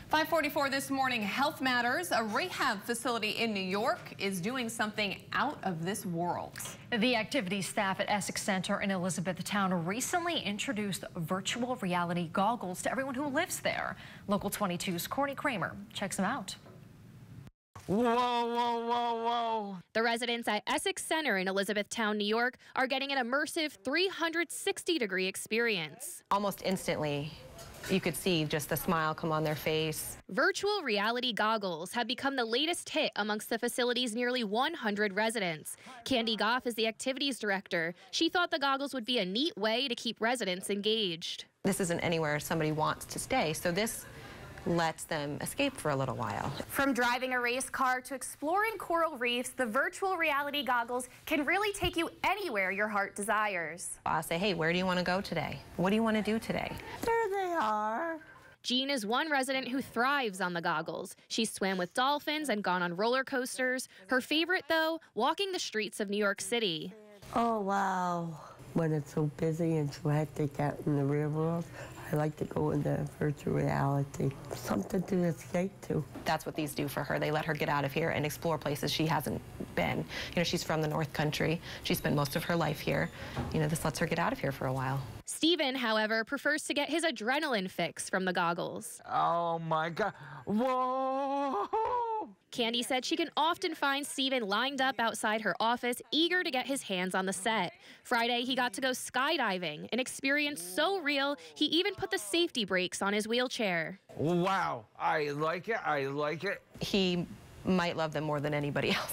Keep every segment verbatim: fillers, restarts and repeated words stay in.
five forty-four this morning, Health Matters. A rehab facility in New York is doing something out of this world. The activities staff at Essex Center in Elizabethtown recently introduced virtual reality goggles to everyone who lives there. Local twenty-two's Courtney Kramer checks them out. Whoa, whoa, whoa, whoa. The residents at Essex Center in Elizabethtown, New York, are getting an immersive three hundred sixty degree experience. Almost instantly, you could see just the smile come on their face. Virtual reality goggles have become the latest hit amongst the facility's nearly one hundred residents. Candy Goff is the activities director. She thought the goggles would be a neat way to keep residents engaged. This isn't anywhere somebody wants to stay, so this lets them escape for a little while. From driving a race car to exploring coral reefs, the virtual reality goggles can really take you anywhere your heart desires. I'll say, hey, where do you want to go today? What do you want to do today? There they are. Jean is one resident who thrives on the goggles. She's swam with dolphins and gone on roller coasters. Her favorite, though, walking the streets of New York City. Oh, wow. When it's so busy and so hectic out in the real world, I like to go into virtual reality, something to escape to. That's what these do for her. They let her get out of here and explore places she hasn't been. You know, she's from the North Country. She spent most of her life here. You know, this lets her get out of here for a while. Stephen, however, prefers to get his adrenaline fix from the goggles. Oh, my God. Whoa. Candy said she can often find Stephen lined up outside her office, eager to get his hands on the set. Friday, he got to go skydiving, an experience so real, he even put the safety brakes on his wheelchair. Wow. I like it. I like it. He might love them more than anybody else.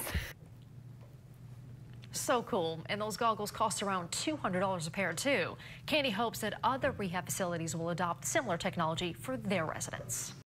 So cool. And those goggles cost around two hundred dollars a pair, too. Candy hopes that other rehab facilities will adopt similar technology for their residents.